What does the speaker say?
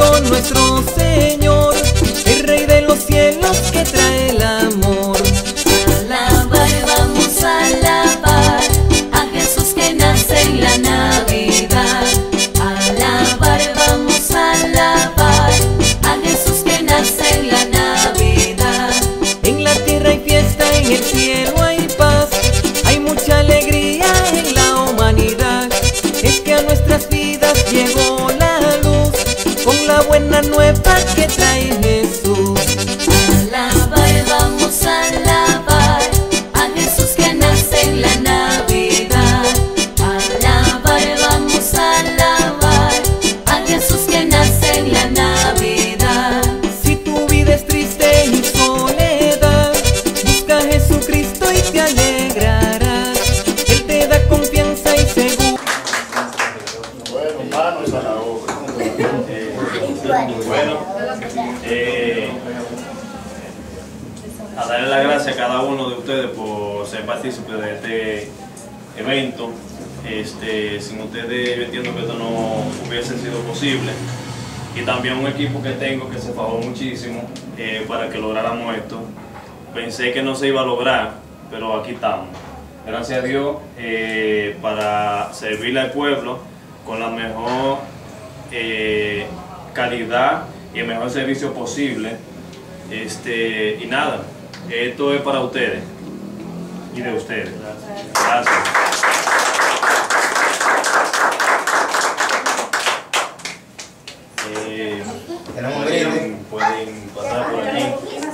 Jesucristo nuestro Señor, el Rey de los cielos que trae el amor. Alabar, vamos a alabar a Jesús que nace en la Navidad. Alabar, vamos a alabar a Jesús que nace en la Navidad. En la tierra hay fiesta, en el cielo hay paz, hay mucha alegría en la humanidad. Es que a nuestras vidas llegó la luz, con la buena nueva que trae Jesús. Alabar, vamos a alabar a Jesús que nace en la Navidad. Alabar, vamos a alabar a Jesús que nace en la Navidad. Si tu vida es triste y soledad, busca a Jesucristo y te alegrarás. Él te da confianza y seguridad. Bueno, manos a la obra. A darle las gracias a cada uno de ustedes por ser partícipes de este evento. Sin ustedes yo entiendo que esto no hubiese sido posible. Y también un equipo que tengo que se fajó muchísimo para que lográramos esto. Pensé que no se iba a lograr, pero aquí estamos. Gracias a Dios para servirle al pueblo con la mejor calidad y el mejor servicio posible. Y nada, esto es para ustedes y de ustedes. Gracias. Pueden pasar por aquí.